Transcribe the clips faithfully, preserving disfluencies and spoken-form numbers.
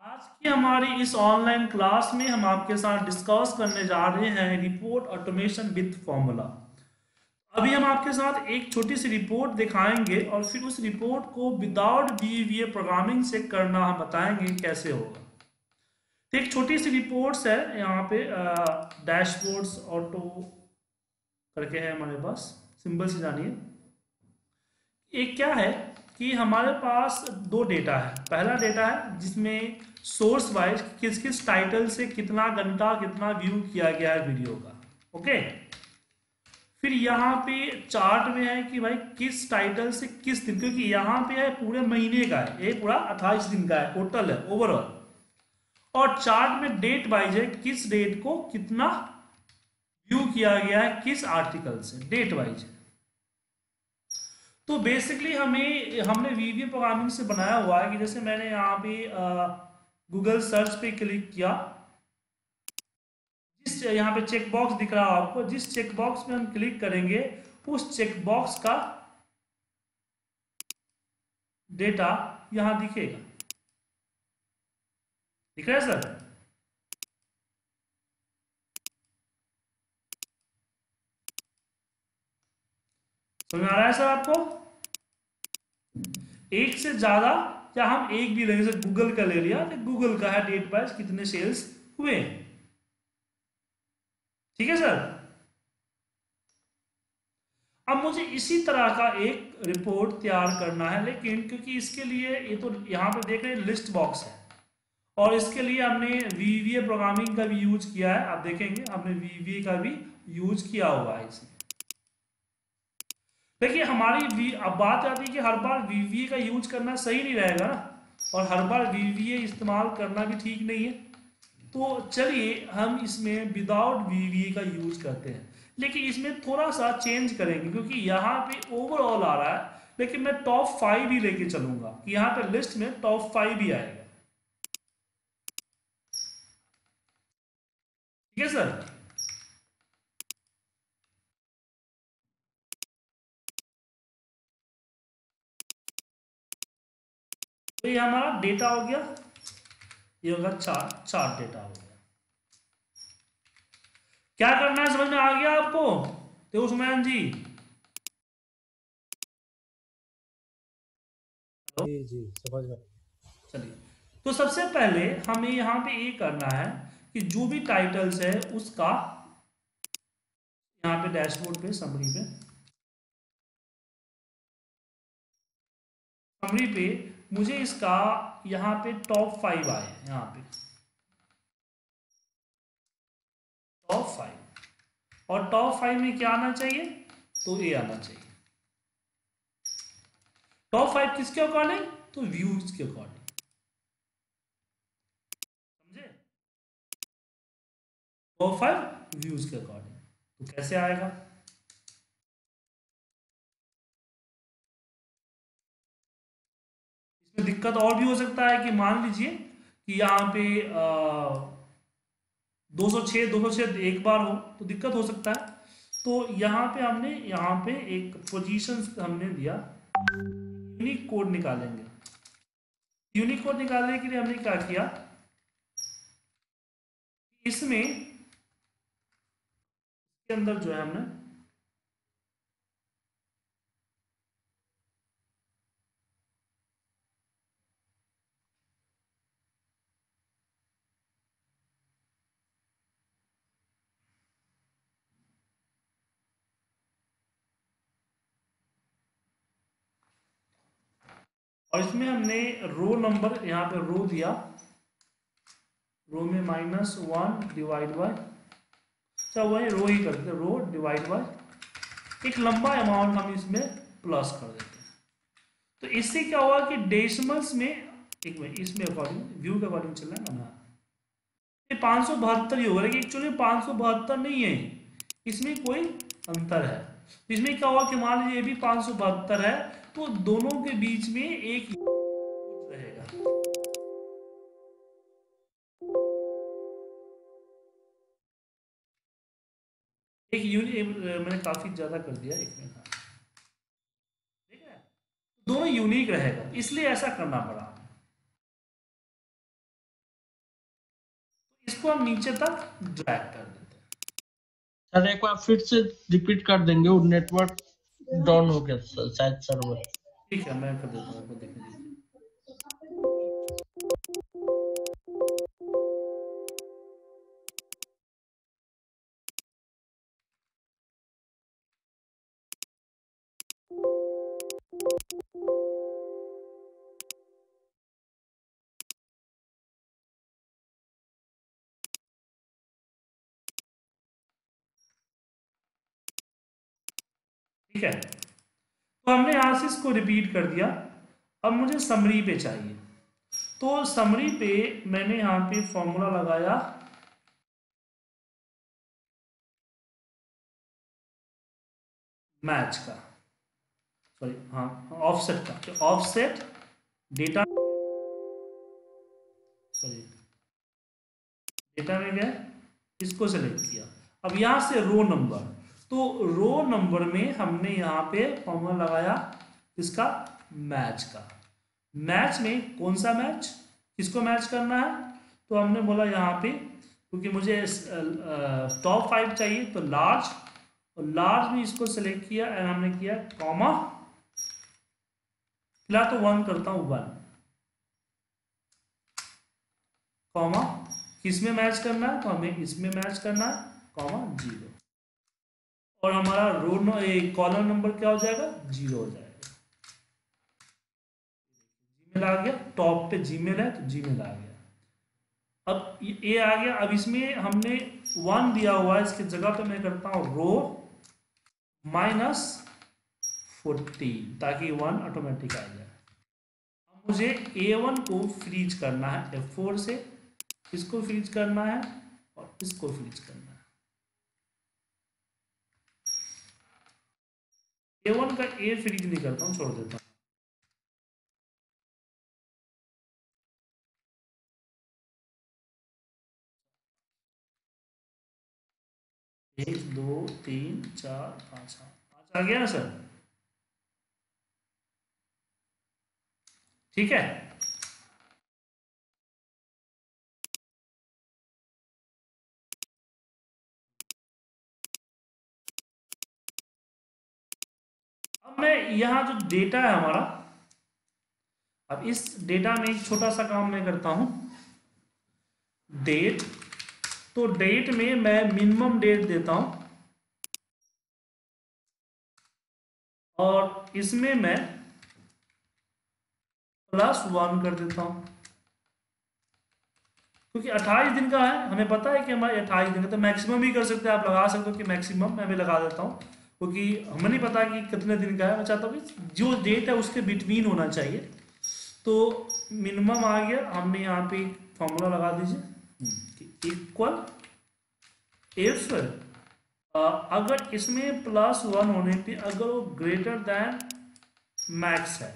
आज की हमारी इस ऑनलाइन क्लास में हम आपके साथ डिस्कस करने जा रहे हैं रिपोर्ट ऑटोमेशन विद फॉर्मूला। अभी हम आपके साथ एक छोटी सी रिपोर्ट दिखाएंगे और फिर उस रिपोर्ट को विदाउट बीवीए प्रोग्रामिंग से करना हम बताएंगे कैसे होगा। तो एक छोटी सी रिपोर्ट्स है यहाँ पे, डैशबोर्ड्स ऑटो करके है हमारे पास, सिंबल से जानिए। एक क्या है कि हमारे पास दो डेटा है। पहला डेटा है जिसमें सोर्स वाइज किस किस टाइटल से कितना घंटा कितना व्यू किया गया है वीडियो का। ओके, फिर यहाँ पे चार्ट में है कि भाई किस टाइटल से किस दिन, क्योंकि यहाँ पे है पूरे महीने का है, ये पूरा अट्ठाईस दिन का है टोटल है ओवरऑल। और चार्ट में डेट वाइज है किस डेट को कितना व्यू किया गया है किस आर्टिकल से, डेट वाइज। तो बेसिकली हमें हमने वीवीए प्रोग्रामिंग से बनाया हुआ है कि जैसे मैंने यहाँ पे गूगल सर्च पे क्लिक किया, जिस यहाँ पे चेक बॉक्स दिख रहा है आपको, जिस चेक बॉक्स में हम क्लिक करेंगे उस चेक बॉक्स का डेटा यहाँ दिखेगा। दिख रहा है सर? समझ आ रहा है सर आपको? एक से ज्यादा या हम एक भी लेंगे, जैसे गूगल का ले लिया तो गूगल का है डेट वाइज कितने सेल्स हुए। ठीक है सर। अब मुझे इसी तरह का एक रिपोर्ट तैयार करना है, लेकिन क्योंकि इसके लिए ये तो यहाँ पे देख रहे हैं लिस्ट बॉक्स है और इसके लिए हमने वीवीए प्रोग्रामिंग का भी यूज किया है। आप देखेंगे हमने वीवीए का भी यूज किया हुआ है इसमें। देखिए हमारी वी अब बात आती है कि हर बार वीवीए का यूज करना सही नहीं रहेगा ना, और हर बार वीवीए इस्तेमाल करना भी ठीक नहीं है। तो चलिए हम इसमें विदाउट वीवीए का यूज करते हैं, लेकिन इसमें थोड़ा सा चेंज करेंगे क्योंकि यहाँ पे ओवरऑल आ रहा है, लेकिन मैं टॉप फाइव ही लेके चलूंगा कि यहाँ पे लिस्ट में टॉप फाइव ही आएगा। ठीक है सर। तो ये हमारा डेटा हो गया, ये होगा चार चार डेटा हो गया। क्या करना है समझ में आ गया आपको तो उस्मान जी? जी जी समझ में। चलिए, तो सबसे पहले हमें यहाँ पे ये करना है कि जो भी टाइटल्स है उसका यहाँ पे डैशबोर्ड पे समरी पे समरी पे मुझे इसका यहाँ पे टॉप फाइव आए, यहाँ पे टॉप फाइव, और टॉप फाइव में क्या आना चाहिए? तो ये आना चाहिए। टॉप फाइव किसके अकॉर्डिंग? तो व्यूज के अकॉर्डिंग। समझे? टॉप फाइव व्यूज के अकॉर्डिंग। तो कैसे आएगा? इसमें दिक्कत और भी हो सकता है कि मान लीजिए कि यहाँ पे दो सौ छः दो सौ छः एक बार हो तो दिक्कत हो सकता है। तो यहाँ पे हमने यहाँ पे एक पोजीशन हमने दिया, यूनिक कोड निकालेंगे। यूनिक कोड निकालने के लिए हमने क्या किया, इसमें इसके अंदर जो है हमने और इसमें हमने रो नंबर यहाँ पे रो दिया, रो में माइनस वन डिवाइड बाय, अच्छा वही रो ही करते हैं, रो डिवाइड बाय एक लंबा अमाउंट हम इसमें प्लस कर देते हैं। तो इससे क्या हुआ कि डेसिमल्स में, एक मिनट इसमें अकॉर्डिंग व्यू के अकॉर्डिंग चल रहा है ना, ये पाँच सौ बहत्तर ही होगा, लेकिन एक्चुअली पाँच सौ बहत्तर नहीं है, इसमें कोई अंतर है। इसमें क्या हुआ कि मान लीजिए ये भी पाँच सौ बहत्तर है, तो दोनों के बीच में एक रहेगा। एक यूनिक, मैंने काफी ज्यादा कर दिया एक मिनट, ठीक है, दोनों यूनिक रहेगा इसलिए ऐसा करना पड़ा। इसको हम नीचे तक ड्रैग कर देते हैं। सर एक बार फिर से रिपीट कर देंगे, वो नेटवर्क डाउन हो गया शायद सर्वर। ठीक है, मैं कर देता हूँ, आपको देखने दीजिए। ठीक है, तो हमने यहाँ से इसको रिपीट कर दिया। अब मुझे समरी पे चाहिए, तो समरी पे मैंने यहाँ पे फॉर्मूला लगाया मैच का, सॉरी हाँ ऑफसेट का, तो ऑफसेट डेटा, सॉरी डेटा में गए, इसको सेलेक्ट किया। अब यहाँ से रो नंबर, तो रो नंबर में हमने यहाँ पे फॉर्मूला लगाया इसका मैच का। मैच में कौन सा मैच, किसको मैच करना है, तो हमने बोला यहाँ पे क्योंकि मुझे टॉप फाइव चाहिए तो लार्ज, और लार्ज में इसको सेलेक्ट किया एंड हमने किया कॉमा, फिलहाल तो वन करता हूँ, वन कॉमा, किस में मैच करना है, तो हमें इसमें मैच करना है, कॉमा जीरो, और हमारा रो कॉलम नंबर क्या हो जाएगा, जीरो हो जाएगा। जीमेल आ गया, टॉप पे जीमेल है तो जीमेल आ गया। अब ये आ गया। अब इसमें हमने वन दिया हुआ है, इसकी जगह पे मैं करता हूँ रो माइनस फोर्टीन ताकि वन ऑटोमेटिक आ जाए। अब मुझे ए वन को फ्रीज करना है एफ फोर से, इसको फ्रीज करना है और इसको फ्रीज करना है। ए वन का ए फ्रीज नहीं करता हूँ, छोड़ देता हूँ। एक दो तीन चार पाँच, पाँच आ गया ना सर, ठीक है। अब मैं यहाँ जो डेटा है हमारा, अब इस डेटा में एक छोटा सा काम मैं करता हूं, डेट, तो डेट में मैं मिनिमम डेट देता हूं और इसमें मैं प्लस वन कर देता हूं, क्योंकि अट्ठाईस दिन का है, हमें पता है कि हमारे अट्ठाईस दिन का, तो मैक्सिमम भी कर सकते हैं, आप लगा सकते हो कि मैक्सिमम, मैं भी लगा देता हूं क्योंकि हमें नहीं पता कि कितने दिन का है। मैं चाहता हूँ कि जो डेट है उसके बिटवीन होना चाहिए, तो मिनिमम आ गया। हमने यहाँ पे फॉर्मूला लगा दीजिए इक्वल इफ अगर इसमें प्लस वन होने पे अगर वो ग्रेटर देन मैक्स है,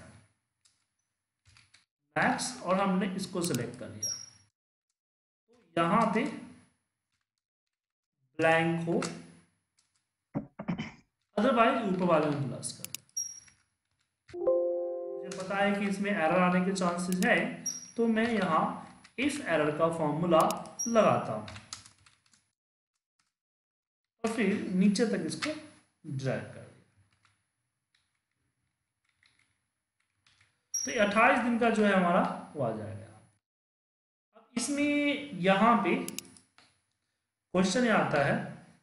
मैक्स, और हमने इसको सेलेक्ट कर लिया, तो यहां पे ब्लैंक हो, अदरवाइज ऊपर वाले में प्लस कर। मुझे पता है कि इसमें एरर आने के चांसेस है, तो मैं यहां इफ एरर का फॉर्मूला लगाता हूं और फिर नीचे तक इसको ड्रैग कर दिया। तो अट्ठाईस दिन का जो है हमारा वो आ जाएगा। अब इसमें यहां पे क्वेश्चन ये आता है,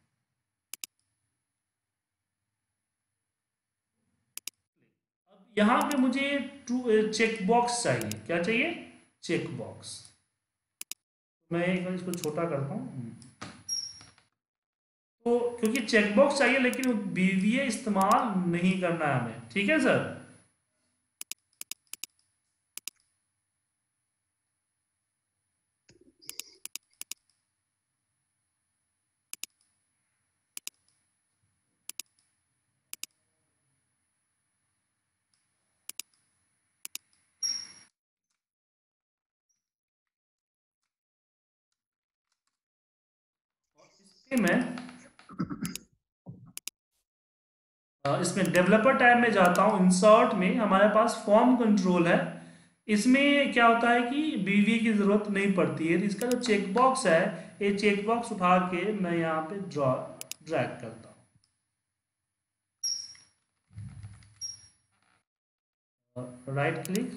अब यहां पे मुझे टू चेक बॉक्स चाहिए, क्या चाहिए, चेक बॉक्स। मैं एक बार इसको छोटा करता हूं, तो क्योंकि चेकबॉक्स चाहिए लेकिन बीवीए इस्तेमाल नहीं करना है हमें, ठीक है सर। इसके मैं इसमें डेवलपर टैब में जाता हूं, इंसर्ट में हमारे पास फॉर्म कंट्रोल है, इसमें क्या होता है कि बीवी की ज़रूरत नहीं पड़ती है, तो इसका जो चेक बॉक्स है, ये चेक बॉक्स उठा के मैं यहाँ पे ड्रॉ ड्रैग करता हूँ, राइट क्लिक,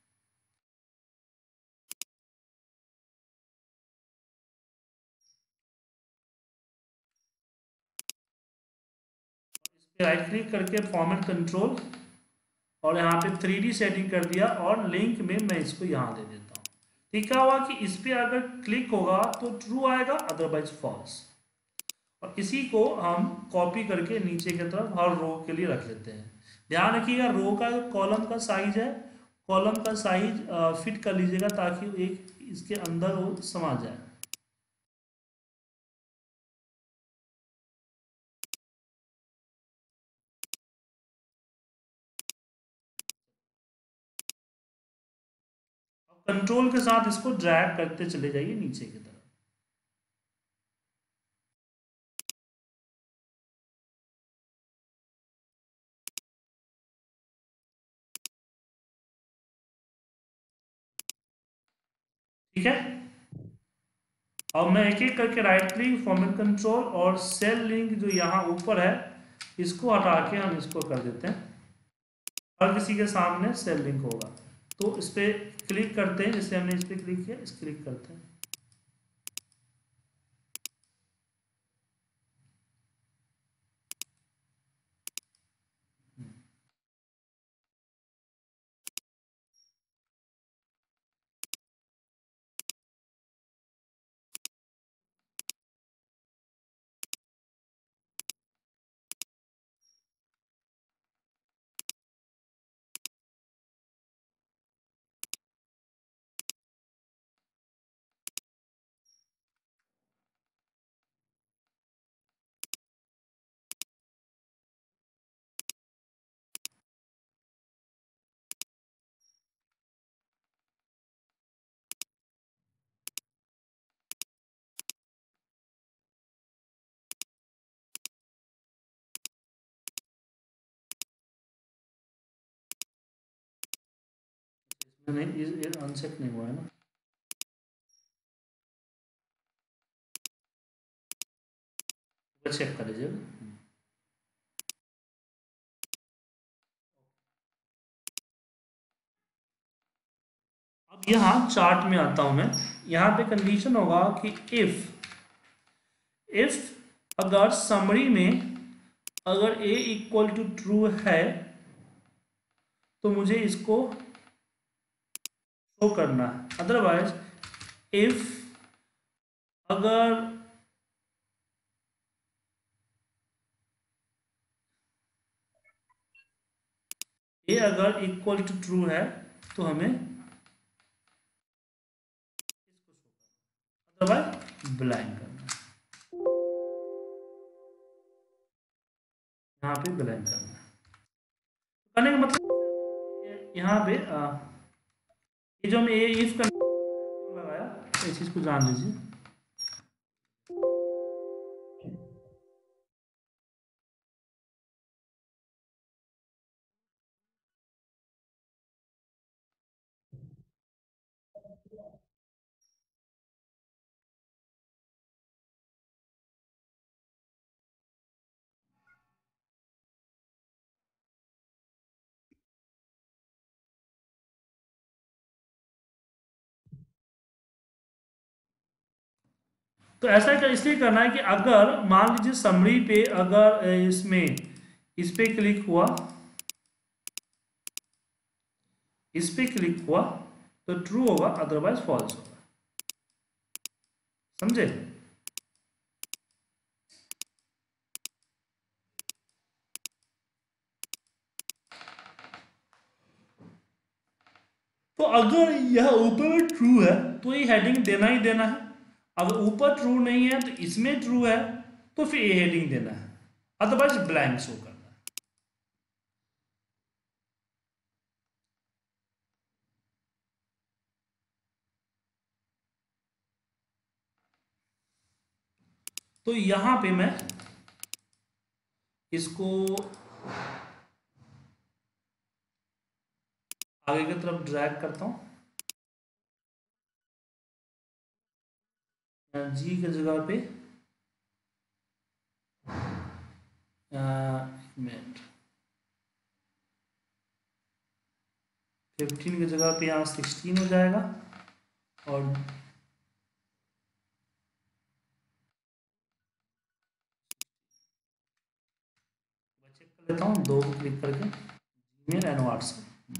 राइट क्लिक करके फॉर्मेट कंट्रोल, और यहाँ पे थ्री डी सेटिंग कर दिया, और लिंक में मैं इसको यहाँ दे देता हूँ। ठीक, क्या हुआ कि इस पर अगर क्लिक होगा तो ट्रू आएगा, अदरवाइज फॉल्स। और इसी को हम कॉपी करके नीचे की तरफ हर रो के लिए रख लेते हैं। ध्यान रखिएगा, रो का कॉलम का साइज है, कॉलम का साइज फिट कर लीजिएगा ताकि एक इसके अंदर वो समा जाए। कंट्रोल के साथ इसको ड्रैग करते चले जाइए नीचे की तरफ। ठीक है, अब मैं एक एक करके राइट क्लिक, फॉर्मेट कंट्रोल, और सेल लिंक जो यहाँ ऊपर है इसको हटा के हम इसको कर देते हैं। हर किसी के सामने सेल लिंक होगा, तो इस पर क्लिक करते हैं, जैसे हमने इस पर क्लिक किया, इस क्लिक करते हैं। नहीं, ये अनचेक नहीं हुआ है ना, चेक कर लीजिएगा। अब यहाँ चार्ट में आता हूँ मैं, यहाँ पे कंडीशन होगा कि इफ इफ अगर समरी में अगर ए इक्वल टू ट्रू है तो मुझे इसको शो करना है, अदरवाइज इफ अगर ए अगर इक्वल टू ट्रू है तो हमें अदरवाइज ब्लैंक करना है, यहाँ पे ब्लैंक करना है। करने का मतलब यहाँ पे आ, ये जो हमें ए इफ का लगाया, इस चीज को जान लीजिए। तो ऐसा कर इसलिए करना है कि अगर मान लीजिए समरी पे अगर इसमें इस पे क्लिक हुआ, इस पे क्लिक हुआ तो ट्रू होगा, अदरवाइज फॉल्स होगा, समझे। तो अगर यह ऊपर में ट्रू है तो ये हेडिंग देना ही देना है, अगर ऊपर ट्रू नहीं है तो इसमें ट्रू है तो फिर ये हेडिंग देना है, अदरवाइज ब्लैंक शो करना है। तो यहां पे मैं इसको आगे की तरफ ड्रैग करता हूँ, जी की जगह पे एक मिनट फिफ्टीन की जगह पे यहाँ सिक्सटीन हो जाएगा, और चेक कर लेता हूँ दो को क्लिक करके, जीमेल एंड व्हाट्सएप।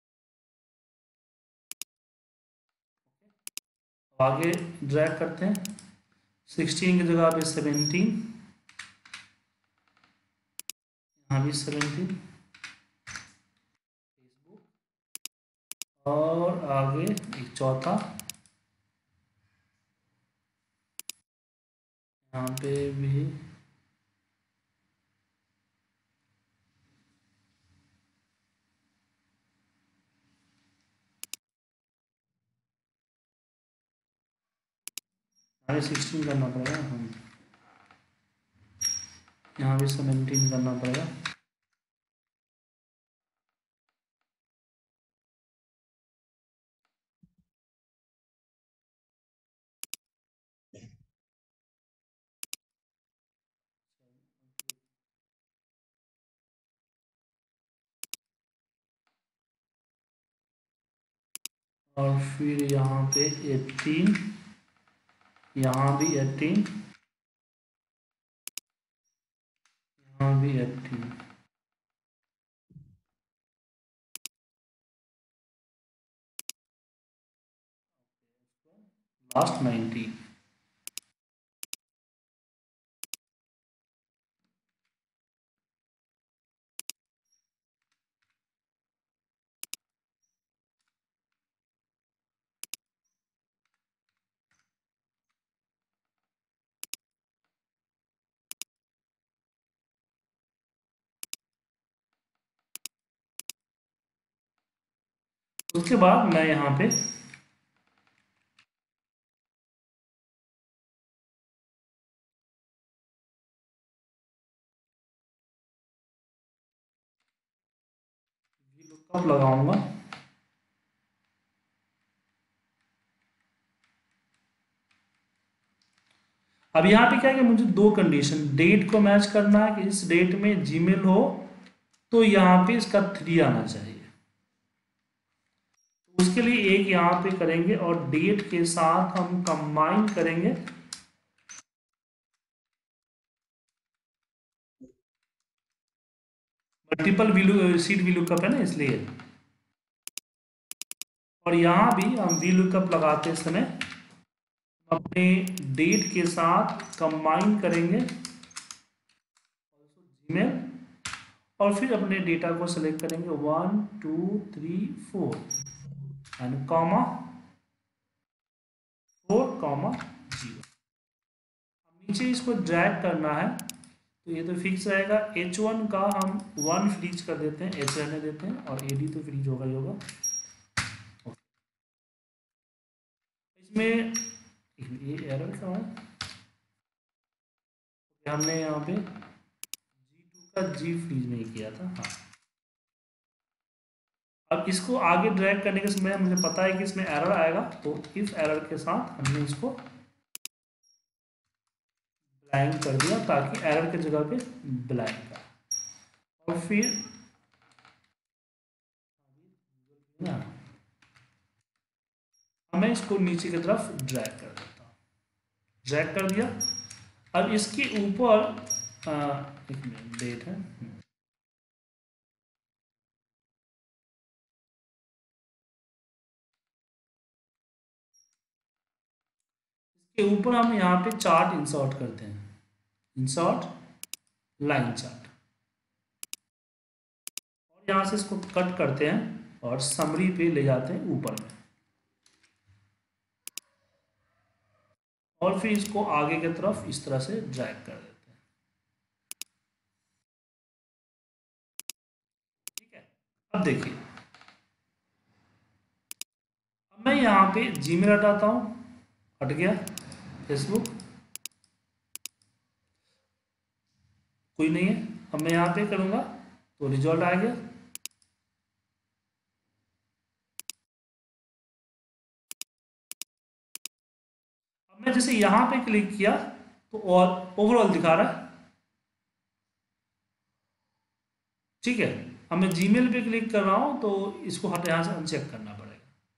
आगे ड्रैग करते हैं, सिक्सटीन की जगह पे सेवेंटीन, यहाँ भी सेवेंटीन, फेसबुक, और आगे एक चौथा, यहाँ पे भी हमें सिक्सटीन करना पड़ेगा, हम यहाँ भी सेवेंटीन करना पड़ेगा। और फिर यहाँ पे एटीन, यहाँ भी एटीन, यहाँ भी एटीन, लास्ट नाइनटीन। उसके बाद मैं यहाँ पे लुकअप लगाऊंगा। अब यहाँ पे क्या है कि मुझे दो कंडीशन, डेट को मैच करना है कि इस डेट में जीमेल हो, तो यहाँ पे इसका थ्री आना चाहिए। तो उसके लिए एक यहाँ पे करेंगे और डेट के साथ हम कंबाइन करेंगे, multiple V seat VLOOKUP है ना इसलिए। और यहाँ भी हम वी लुकअप लगाते समय अपने डेट के साथ कंबाइन करेंगे जीमेल, और फिर अपने डेटा को सेलेक्ट करेंगे one two three four and comma four comma zero. नीचे इसको ड्रैग करना है, तो ये तो फिक्स रहेगा। एच वन का हम वन फ्रीज कर देते हैं, एच रहने देते हैं, और ए डी तो फ्रीज होगा ही होगा। इसमें ये एरर क्या है, हमने यहाँ पे जी टू का जी फ्रीज नहीं किया था। हाँ, अब इसको आगे ड्रैग करने के समय मुझे पता है कि इसमें एरर आएगा, तो इस एरर के साथ हमने इसको ब्लैंक कर दिया ताकि एरर की जगह पे ब्लैंक आए। और फिर ना मैं इसको नीचे की तरफ ड्रैग कर देता हूँ, ड्रैग कर दिया। अब इसके ऊपर एक मिनट डेट है, इसके ऊपर हम यहाँ पे चार्ट इंसर्ट करते हैं, इंसर्ट लाइन चार्ट, और यहाँ से इसको कट करते हैं और समरी पे ले जाते हैं ऊपर में, और फिर इसको आगे की तरफ इस तरह से ड्रैग कर देते हैं। ठीक है, अब देखिए, अब मैं यहाँ पे जीमेल हटाता हूँ, हट गया, फेसबुक कोई नहीं है। अब मैं यहाँ पे करूँगा तो रिजल्ट आ गया। अब मैं जैसे यहाँ पे क्लिक किया तो और ओवरऑल दिखा रहा है, ठीक है। अब मैं जीमेल पे क्लिक कर रहा हूँ तो इसको हट यहाँ से अनचेक करना पड़ेगा।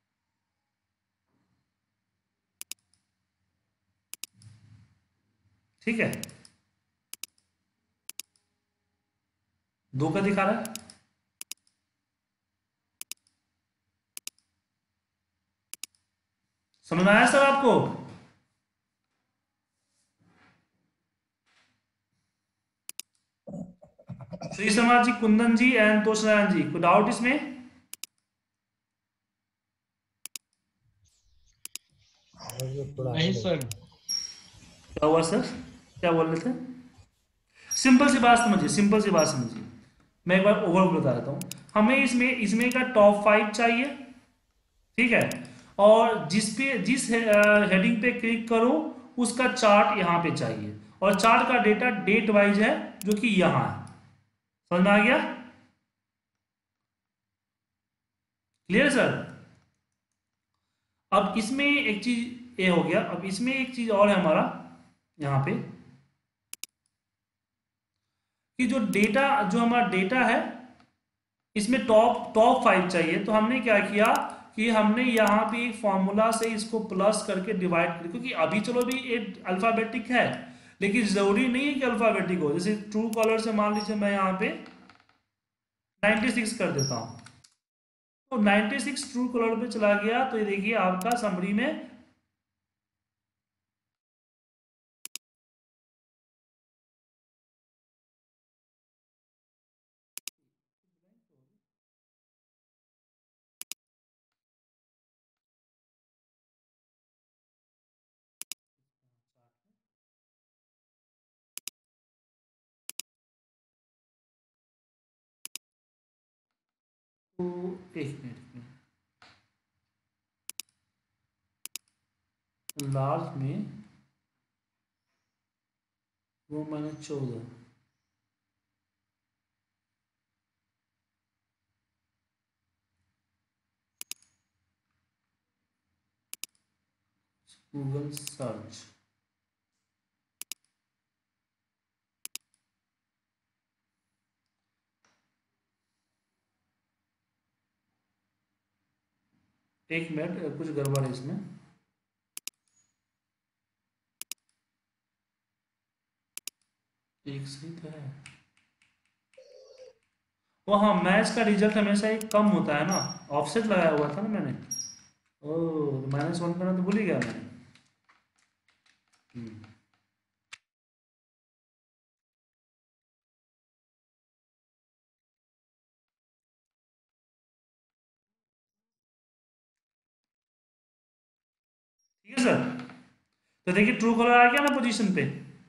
ठीक है, दो का दिखा रहा है। समझ में आया सर आपको? श्री शर्मा जी, कुंदन जी एंड तोषनारायण जी, कोई डाउट इसमें? और ये थोड़ा नहीं हार्ड है। सर। क्या हुआ सर, क्या बोल रहे थे? सिंपल सी बात समझिए, सिंपल सी बात समझिए, मैं एक बार ओवरव्यू बता देता हूँ। हमें इसमें इसमें का टॉप फाइव चाहिए, ठीक है। और जिस पे जिस हेडिंग पे क्लिक करो उसका चार्ट यहाँ पे चाहिए, और चार्ट का डेटा डेट वाइज है जो कि यहाँ है। समझ में आ गया? Clear sir? अब इसमें एक चीज ये हो गया, अब इसमें एक चीज और है हमारा यहाँ पे, कि जो डेटा जो हमारा डेटा है इसमें टॉप टॉप फाइव चाहिए। तो हमने क्या किया कि हमने यहाँ पे एक फॉर्मूला से इसको प्लस करके डिवाइड कर, क्योंकि अभी चलो भी एक अल्फाबेटिक है, लेकिन जरूरी नहीं है कि अल्फाबेटिक हो। जैसे ट्रू कॉलर से मान लीजिए मैं यहाँ पे नाइन्टी सिक्स कर देता हूँ, तो नाइन्टी सिक्स ट्रू कॉलर पे चला गया, तो ये देखिए आपका समरी में तो एक मिनट में लास्ट में वो मैंने चौदह, गूगल सर्च, एक मिनट कुछ गड़बड़ है इसमें, एक सही तो है वो। हाँ, मैथ्स का रिजल्ट हमेशा एक कम होता है ना, ऑफसेट लगाया हुआ था ना मैंने। ओह, माइनस वन करना तो भूल ही गया मैंने। हम्म, ठीक है सर। तो देखिए ट्रू कलर आ गया ना पोजीशन पे।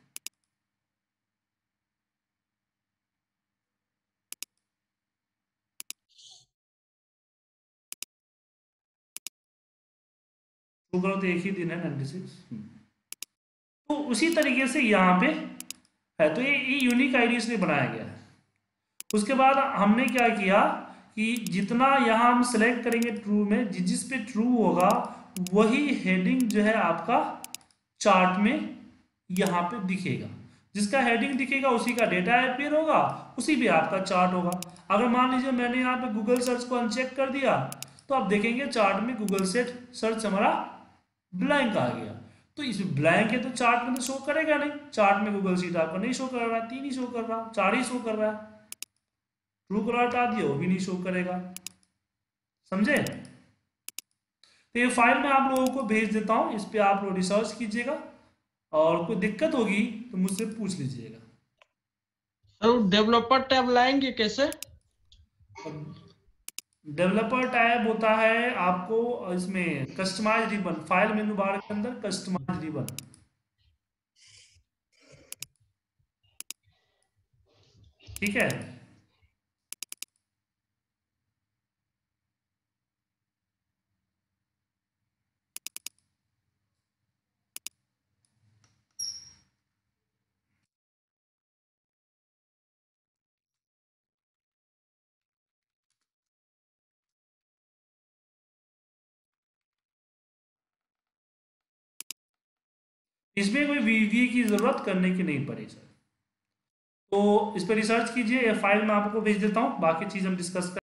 ट्रू कलर तो एक ही दिन है, नाइन्टी सिक्स। तो उसी तरीके से यहाँ पे है, तो ये ये यूनिक आईडी इसलिए बनाया गया है। उसके बाद हमने क्या किया कि जितना यहाँ हम सेलेक्ट करेंगे ट्रू में, जि- जिस पे ट्रू होगा वही हेडिंग जो है आपका चार्ट में यहाँ पे दिखेगा। जिसका हेडिंग दिखेगा उसी का डेटा अपीयर होगा, उसी पे आपका चार्ट होगा। अगर मान लीजिए मैंने यहाँ पे गूगल सर्च को अनचेक कर दिया, तो आप देखेंगे चार्ट में गूगल सेट सर्च हमारा ब्लैंक आ गया। तो इस ब्लैंक है तो चार्ट में तो शो करेगा नहीं, चार्ट में गूगल शीट आपका नहीं शो कर रहा है, तीन ही शो कर रहा है, चार ही शो कर रहा है। ट्रू कलर हटा दिया वो भी नहीं शो करेगा। समझे? तो ये फाइल मैं आप लोगों को भेज देता हूँ, इस पे आप लोग रिसर्च कीजिएगा, और कोई दिक्कत होगी तो मुझसे पूछ लीजिएगा। सर डेवलपर टैब लाएंगे कैसे? डेवलपर टैब होता है आपको इसमें customize ribbon, file menu bar के अंदर कस्टमाइज रिबन, ठीक है। इसमें कोई वीवीए की जरूरत करने की नहीं पड़ी सर। तो इस पर रिसर्च कीजिए, या फाइल मैं आपको भेज देता हूँ, बाकी चीज़ हम डिस्कस